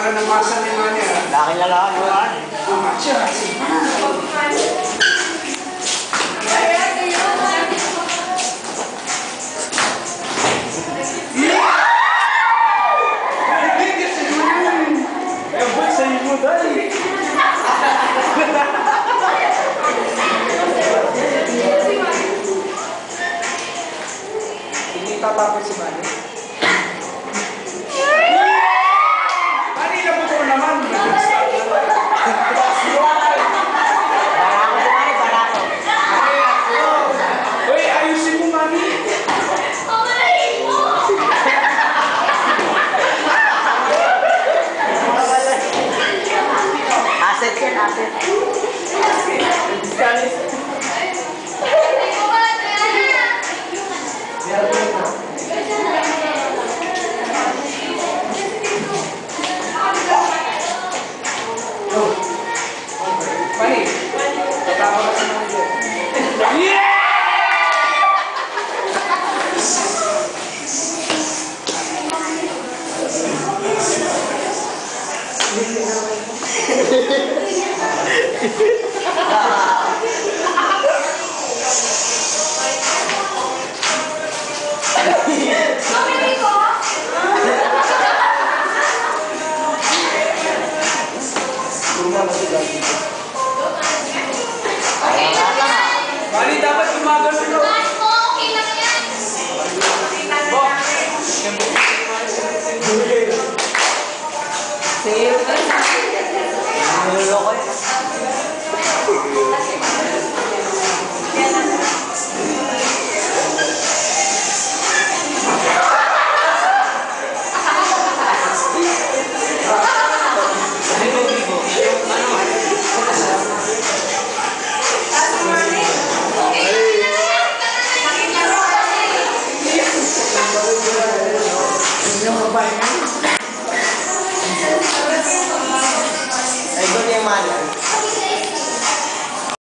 Laki ng masa ni Manny. Laki lalaki yun. Macho. Hindi tatapos si Manny. Manny, nabuto ko naman. Uy, ayusin mo, Manny. Asset yan, asset. Manny, tatama ka sa mga dyan. Yeah! Manny, dapat gumagano no? Niloloko eh. Yung babae na